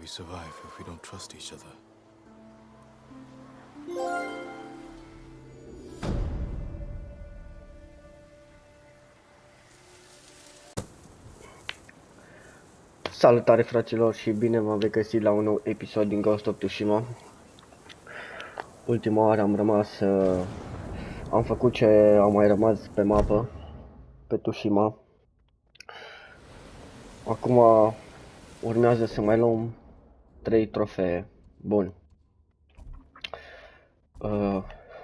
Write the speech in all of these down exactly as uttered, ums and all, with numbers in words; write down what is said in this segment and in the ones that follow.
we survive if we don't trust each other? Salutare fraților și bine m-am regăsit la un nou episod din Ghost of Tsushima. Ultima oară am rămas, uh, am făcut ce am mai rămas pe mapă, pe Tsushima. Acum urmează să mai luăm trei trofee. Bun. Uh,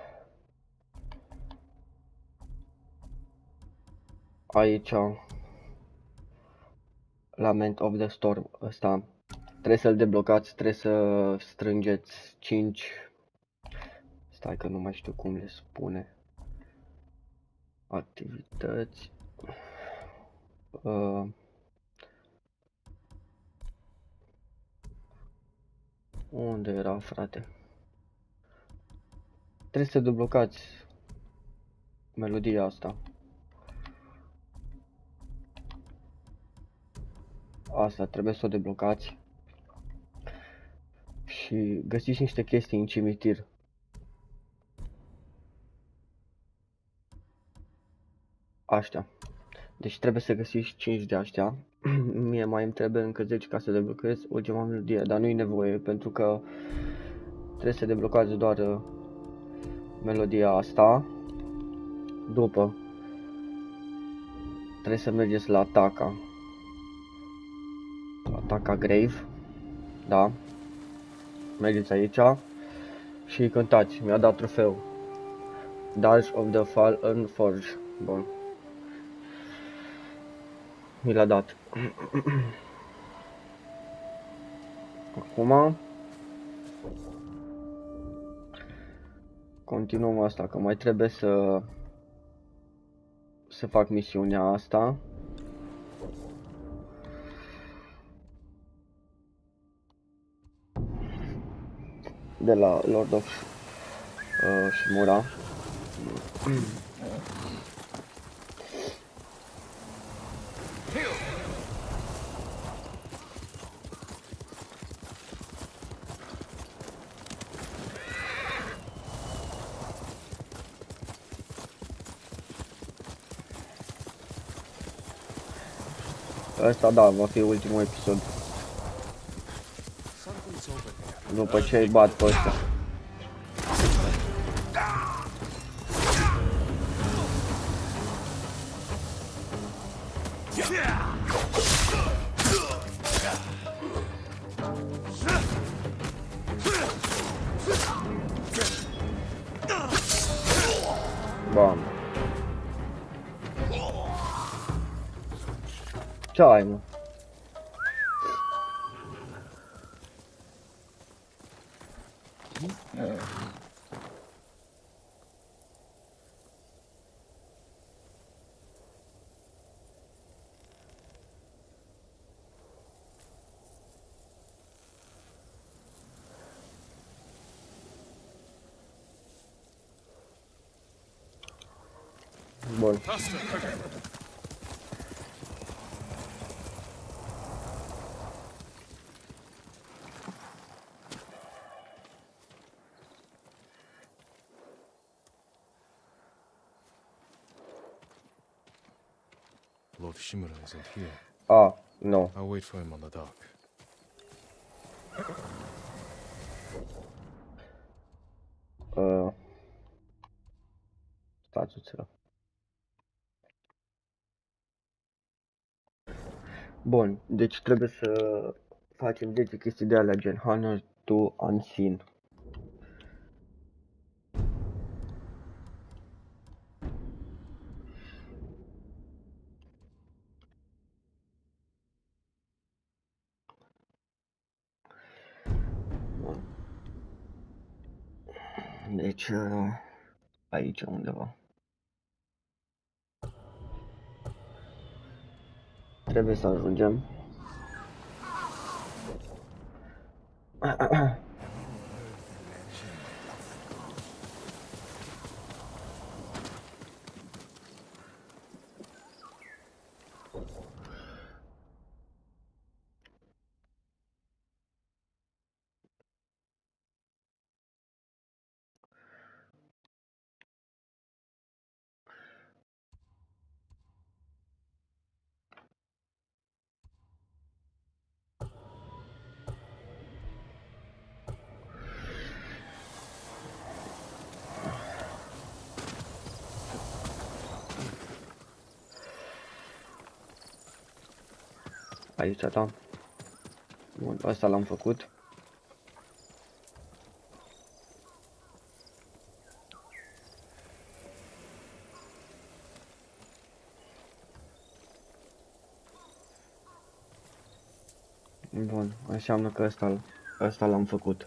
aici Lament of the Storm ăsta. Trebuie să-l deblocați, trebuie să strângeți cinci. Stai că nu mai știu cum le spune. Activități. Uh, unde era, frate? Trebuie să deblocați melodia asta. Asta trebuie să o deblocați. Și găsiți niște chestii în cimitir. Aștia. Deci trebuie să găsiți cinci de aștia. Mie mai îmi trebuie încă zece ca să deblochez ultima melodie, dar nu-i nevoie pentru că trebuie să deblocați doar uh, melodia asta. După trebuie să mergeți la Taka. La Taka Grave. Da. Mergeți aici și cântați. Mi-a dat trofeu. Dark of the Fallen Forge. Bun. Mi l-a dat. Acum continuăm asta, că mai trebuie să să fac misiunea asta. De la Lord of uh, Shimura. Asta da, va fi ultimul episod. După ce îi bat pe ăsta. Bam. Ce ai, mă? Bun. Lord Shimura isn't here. Ah, no. I'll wait for him on the dock. Uh, stați uțelă. Bun, deci trebuie să facem zece chestii de alea gen Honor to Unseen. Deci uh, aici undeva. Trebuie să ajungem. Aici, da. Bun, ăsta l-am făcut. Bun, înseamnă că ăsta, ăsta l-am făcut.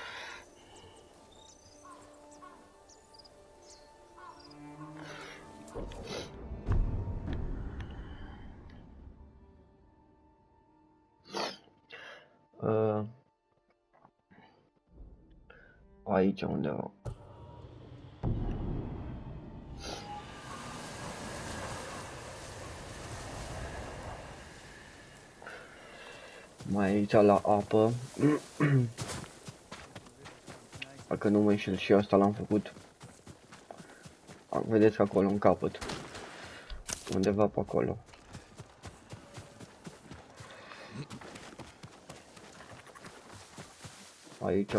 Uh, aici undeva. Mai aici la apă. Dacă nu mă înșel, și asta l-am făcut. Vedeți acolo în capăt. Undeva pe acolo. Aici.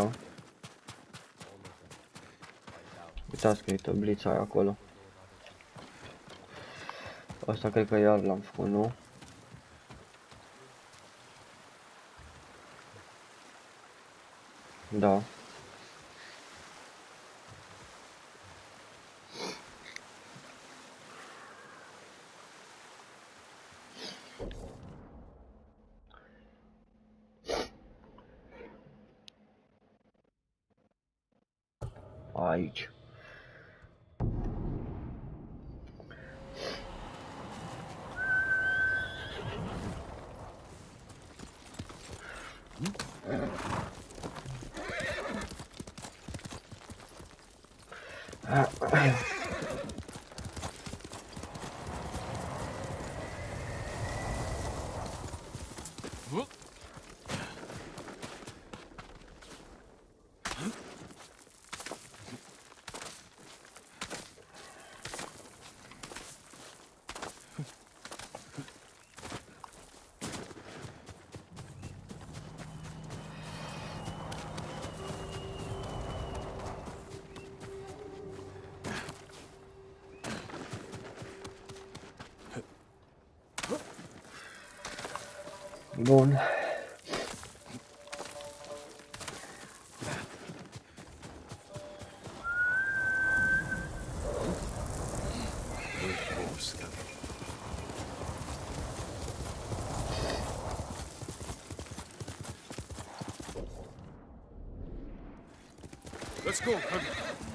Uitați că e tablița aia acolo. Asta cred că iar l-am făcut, nu? Da. Aici. Bun. Let's go, Cody.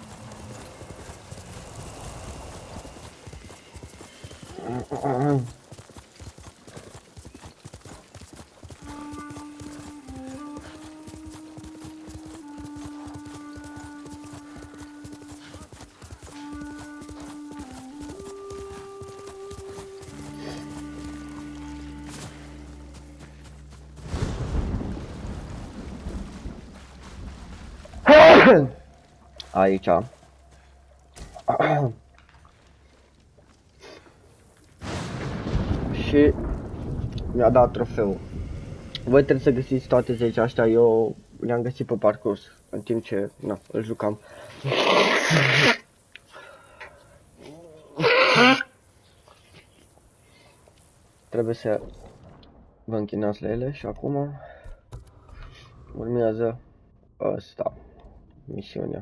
Aici. Și mi-a dat trofeu. Voi trebuie să găsiți toate zece astea, eu le-am găsit pe parcurs, în timp ce, na, îl jucam. Trebuie să vă închinați la ele și acum urmează asta, misiunea.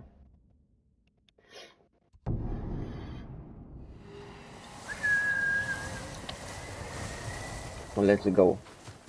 Let's go.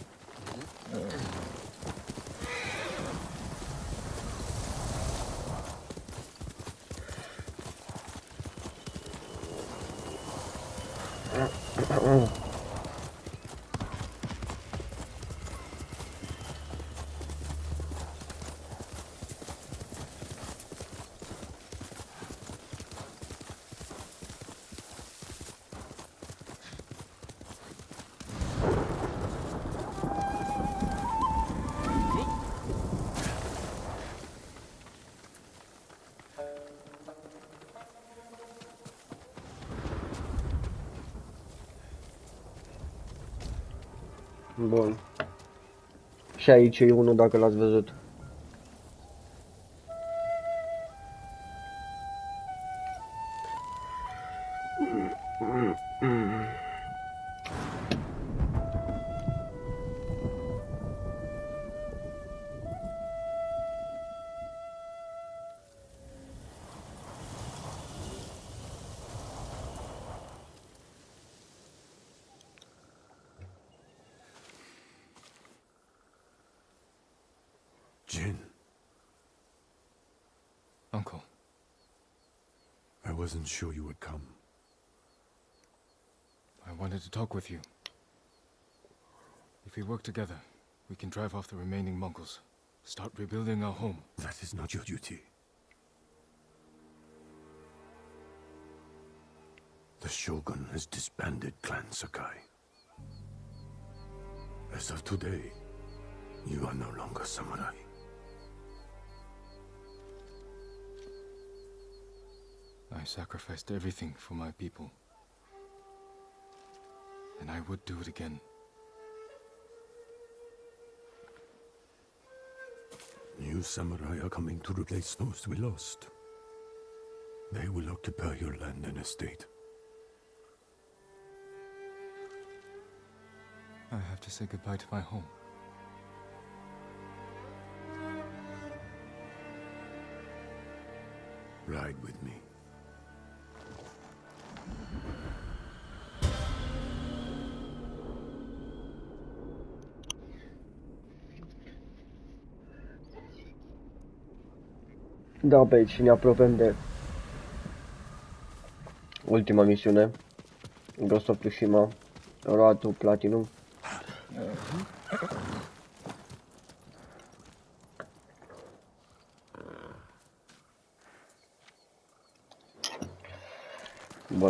Bun. Și aici e unul, dacă l-ați văzut. Jin, Uncle. I wasn't sure you would come. I wanted to talk with you. If we work together, we can drive off the remaining Mongols. Start rebuilding our home. That is not your duty. The Shogun has disbanded Clan Sakai. As of today, you are no longer samurai. I sacrificed everything for my people. And I would do it again. New samurai are coming to replace those we lost. They will occupy your land and estate. I have to say goodbye to my home. Ride with me. Da, pe aici ne apropiem de ultima misiune. Ghost of Tsushima, Road to Platinum. Bun.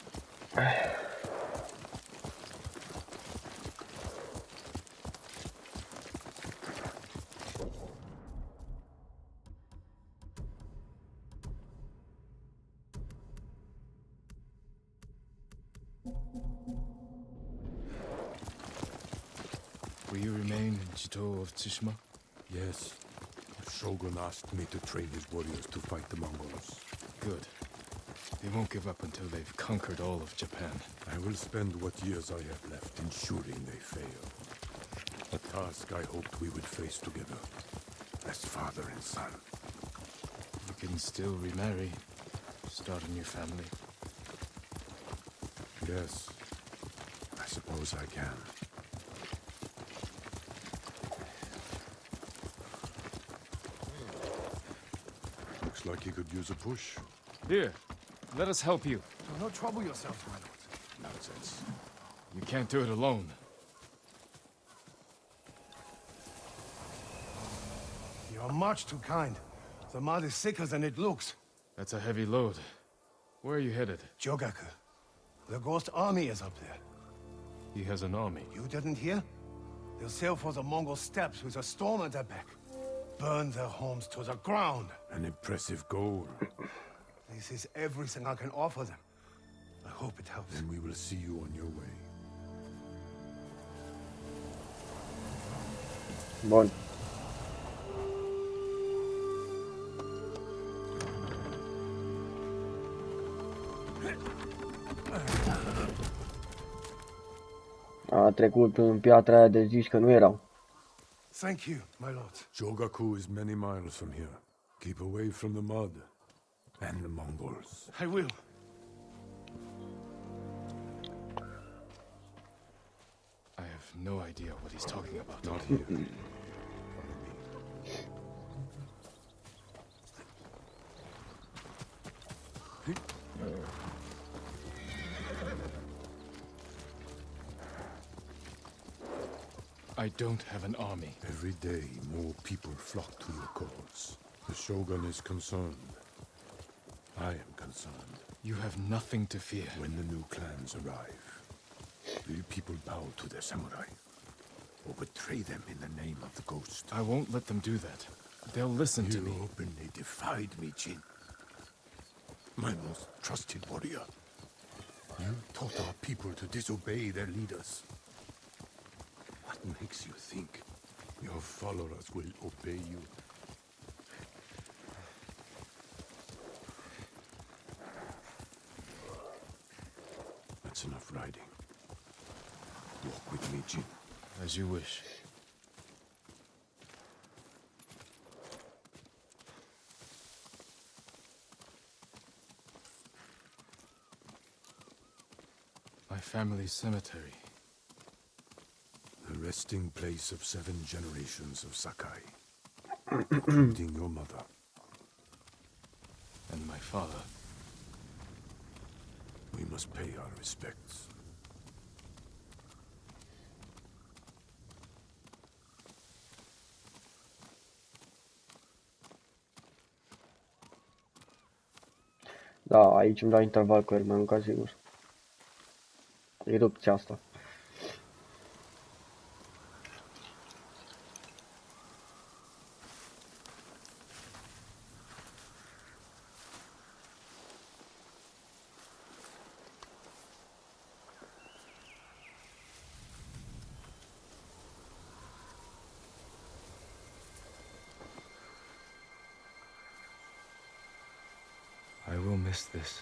Will you remain in Chito of Tsushima? Yes. The Shogun asked me to train his warriors to fight the Mongols. Good. They won't give up until they've conquered all of Japan. I will spend what years I have left ensuring they fail. A task I hoped we would face together, as father and son. You can still remarry, start a new family. Yes, I suppose I can. Looks like he could use a push. Here, let us help you. Do not trouble yourself, my lord. Nonsense. You can't do it alone. You are much too kind. The mud is thicker than it looks. That's a heavy load. Where are you headed? Jogaku. The Ghost Army is up there. He has an army. You didn't hear? They'll sail for the Mongol steppes with a storm at their back. Burn their homes to the ground. An impressive goal. This is everything I can offer them. I hope it helps. Then we will see you on your way. Bun. A trecut în piatra aia de zici că nu erau. Thank you, my lord. Jogaku is many miles from here. Keep away from the mud and the Mongols. I will. I have no idea what he's talking about. Not here. Follow me. I don't have an army. Every day, more people flock to your cause. The Shogun is concerned. I am concerned. You have nothing to fear. When the new clans arrive, will people bow to their samurai? Or betray them in the name of the Ghost? I won't let them do that. They'll listen You to me. openly defied me, Jin. My most trusted warrior. You taught our people to disobey their leaders. What makes you think your followers will obey you? That's enough riding. Walk with me, Jin. As you wish. My family's cemetery. The resting place of seven generations of Sakai. including your mother. And my father. We must pay our respects. Da, aici îmi dau interval cu Herman, ca sigur. Erupția asta. I will miss this.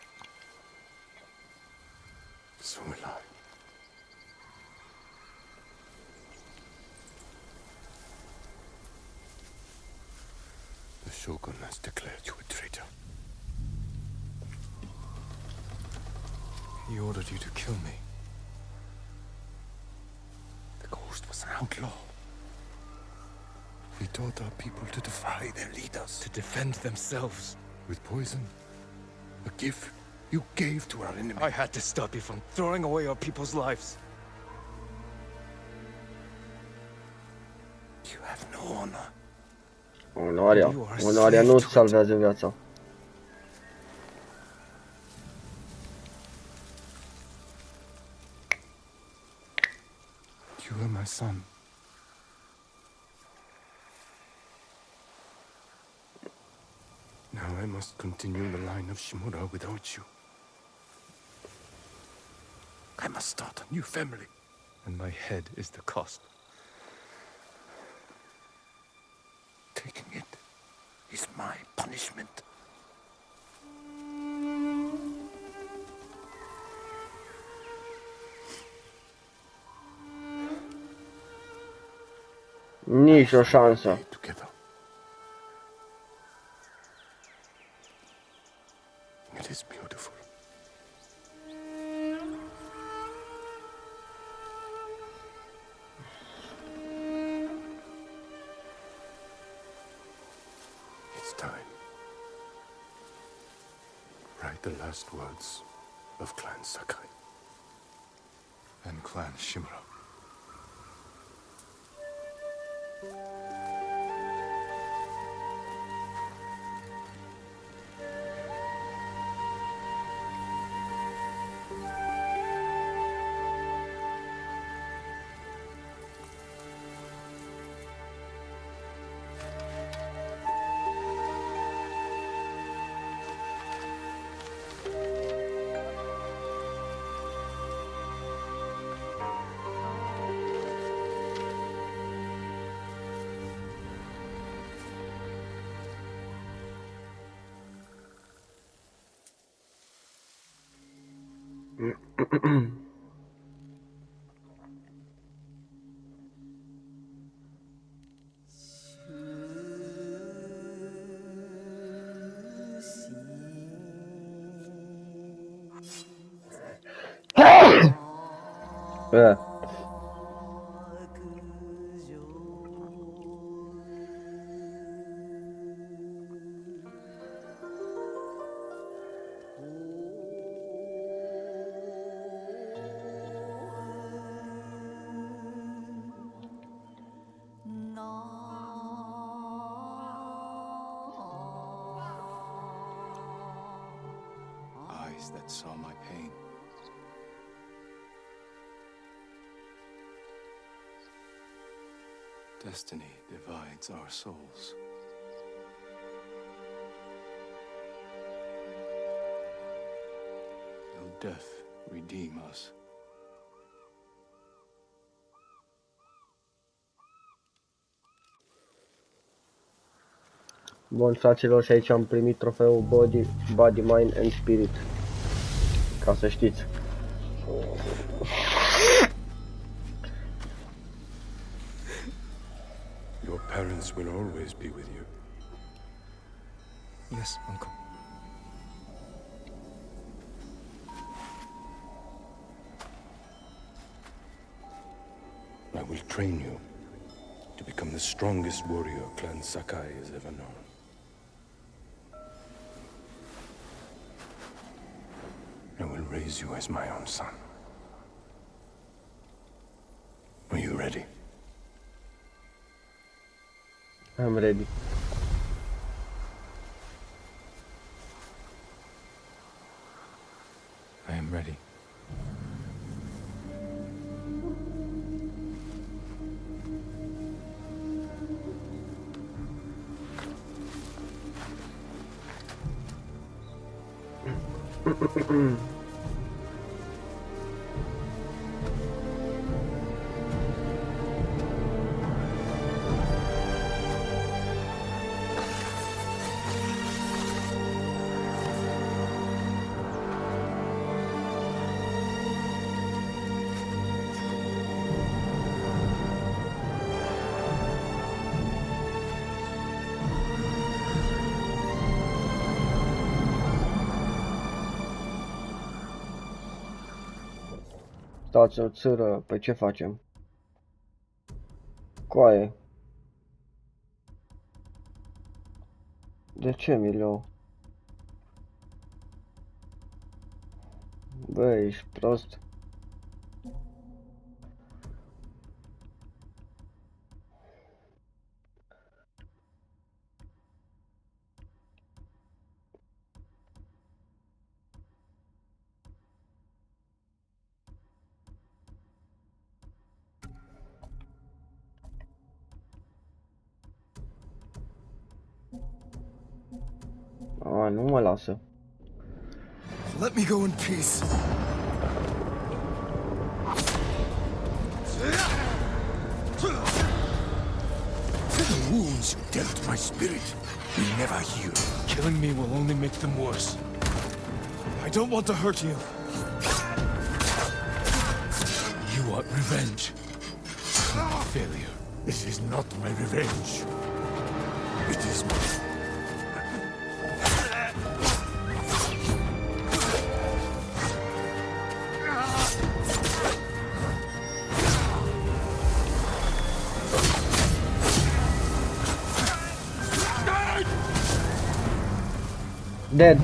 So will I. The Shogun has declared you a traitor. He ordered you to kill me. The Ghost was an outlaw. We taught our people to defy their leaders. To defend themselves. With poison. A gift you gave to our enemy. I had to stop you from throwing away our people's lives. You have no honor. Onoarea. Onoarea nu salvează viața. You are my son. Now I must continue the line of Shimura without you. I must start a new family. And my head is the cost. Taking it is my punishment. Nici o șansă. Together. It is beautiful. It's time. Write the last words of Clan Sakai. And Clan Shimura. Yeah. Eyes that saw my pain. Destiny divides our souls. Will death redeem us? Bun, fraților, și aici am primit trofeul Body, Body, Mind and Spirit. Ca să știți. Your parents will always be with you. Yes, Uncle. I will train you to become the strongest warrior Clan Sakai has ever known. I will raise you as my own son. Are you ready? I'm ready. I am ready. Stați o țără, pe ce facem? Coaie. De ce, Milo? Bă, ești prost. A, nu mă lasă. Let me go in peace. The wounds you dealt my spirit will never heal. Killing me will only make them worse. I don't want to hurt you. You want revenge. Not failure. This is not my revenge. It is my... Dead.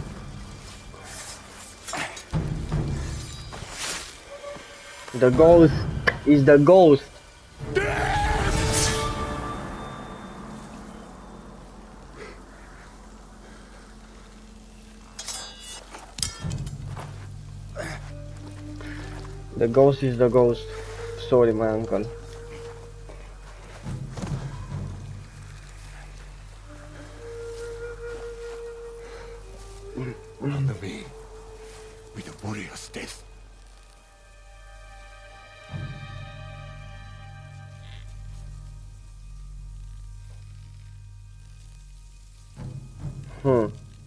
The ghost is the ghost. The ghost is the ghost. Sorry, my uncle. Honor me with a warrior's death. Hmm.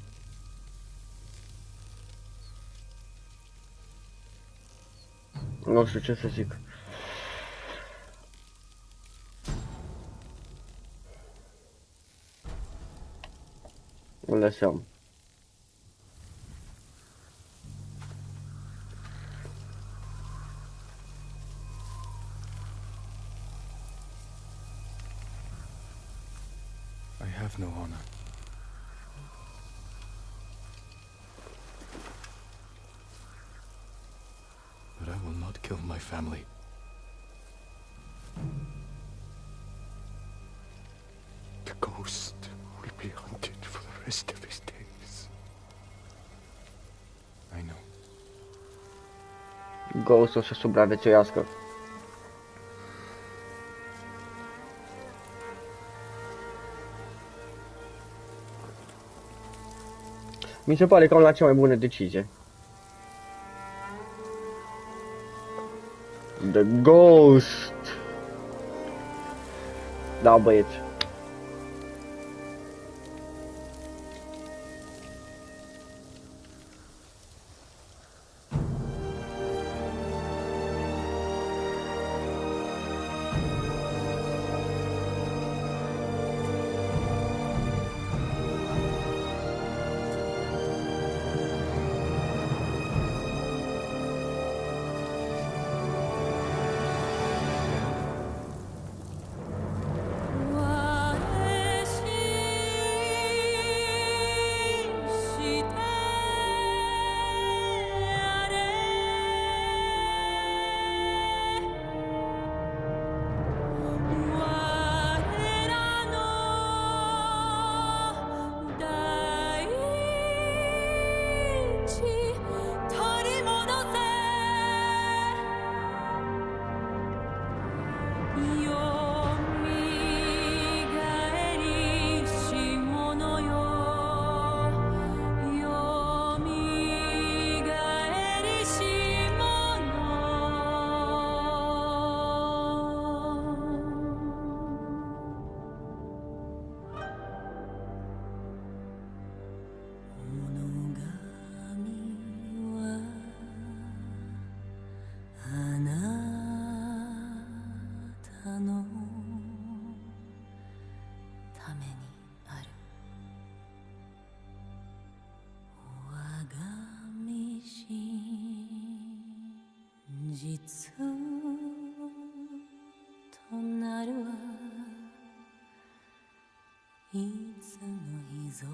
Nu știu ce să zic. Îl lăsăm. I have no honor. But I will not kill my family. The ghost will be hunted for the rest of his days. I know. Ghost o să supraviețuiască. Mi se pare că am luat cea mai bună decizie. The Ghost. Da, băieți. 実となるはいつの日ぞ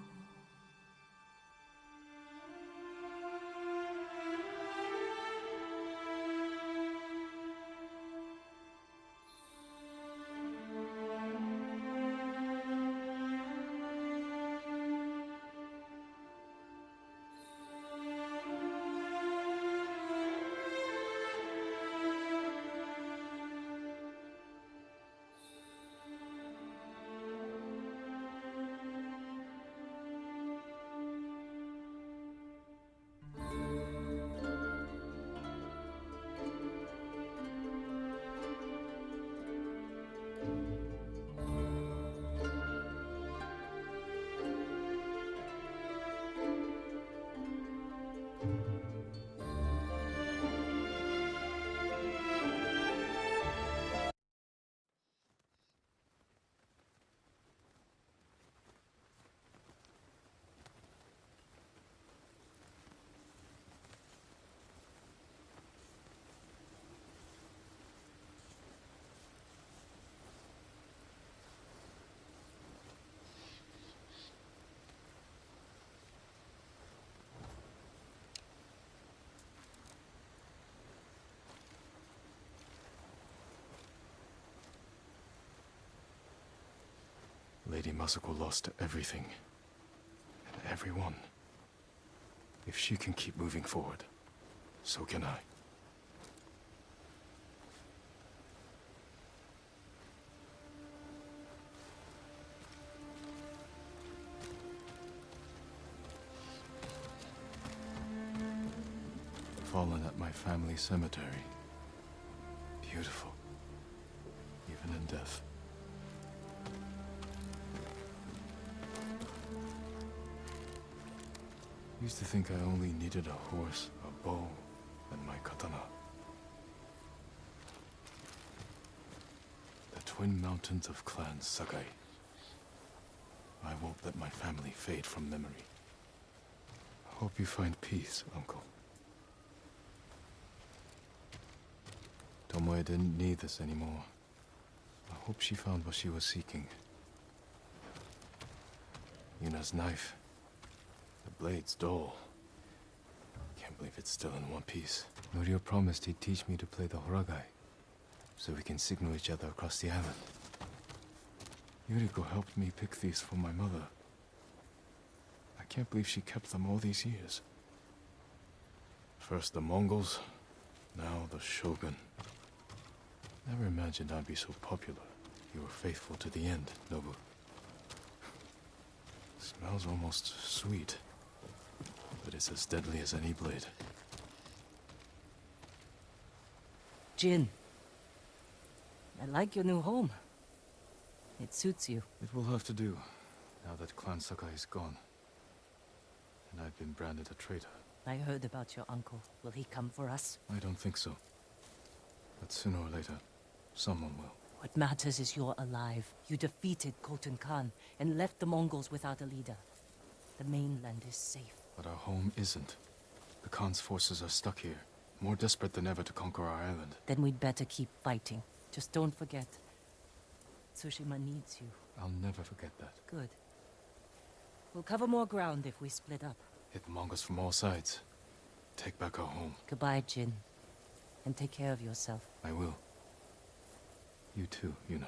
Lady Masako lost everything. And everyone. If she can keep moving forward, so can I. Fallen at my family cemetery. Beautiful. Even in death. Used to think I only needed a horse, a bow, and my katana. The twin mountains of Clan Sakai. I won't let my family fade from memory. Hope you find peace, Uncle. Tomoe didn't need this anymore. I hope she found what she was seeking. Yuna's knife. The blade's dull. Can't believe it's still in one piece. Norio promised he'd teach me to play the Horagai, so we can signal each other across the island. Yuriko helped me pick these for my mother. I can't believe she kept them all these years. First the Mongols, now the Shogun. Never imagined I'd be so popular. You were faithful to the end, Nobu. Smells almost sweet. But it's as deadly as any blade. Jin, I like your new home. It suits you. It will have to do, now that Clan Sakai is gone. And I've been branded a traitor. I heard about your uncle. Will he come for us? I don't think so. But sooner or later, someone will. What matters is you're alive. You defeated Khotun Khan and left the Mongols without a leader. The mainland is safe. But our home isn't. The Khan's forces are stuck here, more desperate than ever to conquer our island. Then we'd better keep fighting. Just don't forget. Tsushima needs you. I'll never forget that. Good. We'll cover more ground if we split up. Hit the Mongols from all sides. Take back our home. Goodbye, Jin. And take care of yourself. I will. You too, Yuna.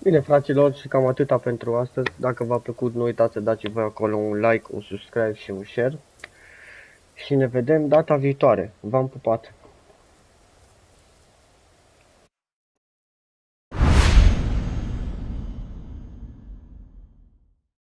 Bine, fraților, și cam atâta pentru astăzi. Dacă v-a plăcut, nu uitați să dați voi acolo un like, un subscribe și un share. Și ne vedem data viitoare. V-am pupat!